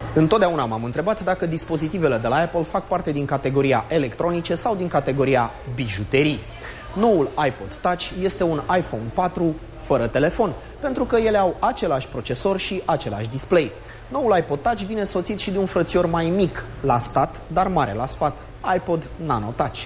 Întotdeauna m-am întrebat dacă dispozitivele de la Apple fac parte din categoria electronice sau din categoria bijuterii. Noul iPod Touch este un iPhone 4 fără telefon, pentru că ele au același procesor și același display. Noul iPod Touch vine soțit și de un frățior mai mic la stat, dar mare la sfat, iPod Nano Touch.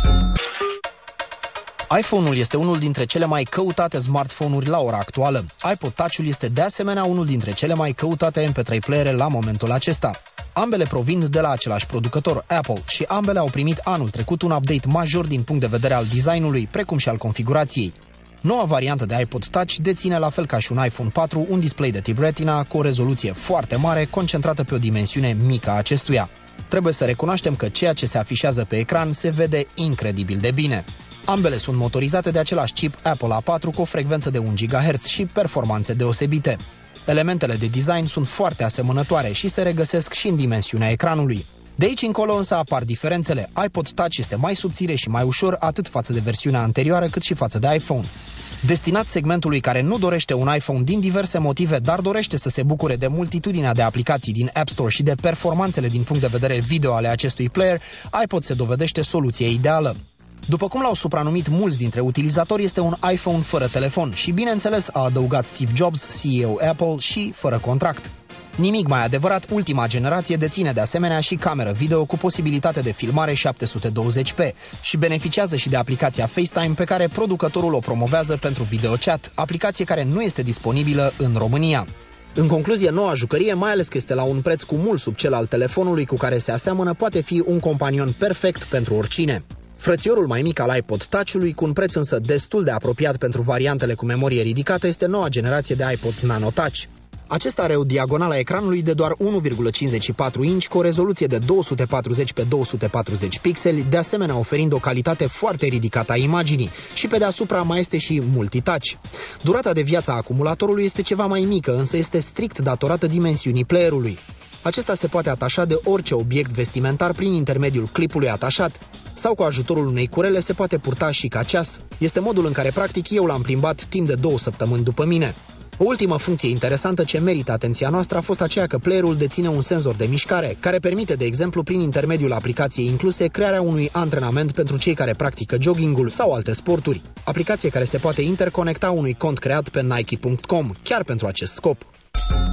iPhone-ul este unul dintre cele mai căutate smartphone-uri la ora actuală. iPod Touch-ul este de asemenea unul dintre cele mai căutate MP3 playere la momentul acesta. Ambele provin de la același producător, Apple, și ambele au primit anul trecut un update major din punct de vedere al designului, precum și al configurației. Noua variantă de iPod Touch deține, la fel ca și un iPhone 4, un display de tip Retina cu o rezoluție foarte mare, concentrată pe o dimensiune mică a acestuia. Trebuie să recunoaștem că ceea ce se afișează pe ecran se vede incredibil de bine. Ambele sunt motorizate de același chip Apple A4 cu o frecvență de 1 GHz și performanțe deosebite. Elementele de design sunt foarte asemănătoare și se regăsesc și în dimensiunea ecranului. De aici încolo însă apar diferențele. iPod Touch este mai subțire și mai ușor atât față de versiunea anterioară cât și față de iPhone. Destinat segmentului care nu dorește un iPhone din diverse motive, dar dorește să se bucure de multitudinea de aplicații din App Store și de performanțele din punct de vedere video ale acestui player, iPod se dovedește soluția ideală. După cum l-au supranumit mulți dintre utilizatori, este un iPhone fără telefon și, bineînțeles, a adăugat Steve Jobs, CEO Apple, și fără contract. Nimic mai adevărat, ultima generație deține de asemenea și cameră video cu posibilitate de filmare 720p și beneficiază și de aplicația FaceTime pe care producătorul o promovează pentru videochat, aplicație care nu este disponibilă în România. În concluzie, noua jucărie, mai ales că este la un preț cu mult sub cel al telefonului cu care se aseamănă, poate fi un companion perfect pentru oricine. Frățiorul mai mic al iPod Touch-ului, cu un preț însă destul de apropiat pentru variantele cu memorie ridicată, este noua generație de iPod Nano Touch. Acesta are o diagonală a ecranului de doar 1,54 inch cu o rezoluție de 240 x 240 pixeli, de asemenea oferind o calitate foarte ridicată a imaginii, și pe deasupra mai este și multitouch. Durata de viață a acumulatorului este ceva mai mică, însă este strict datorată dimensiunii playerului. Acesta se poate atașa de orice obiect vestimentar prin intermediul clipului atașat, sau cu ajutorul unei curele se poate purta și ca ceas. Este modul în care practic eu l-am plimbat timp de 2 săptămâni după mine. O ultimă funcție interesantă ce merită atenția noastră a fost aceea că playerul deține un senzor de mișcare, care permite, de exemplu, prin intermediul aplicației incluse, crearea unui antrenament pentru cei care practică joggingul sau alte sporturi. Aplicație care se poate interconecta unui cont creat pe Nike.com, chiar pentru acest scop.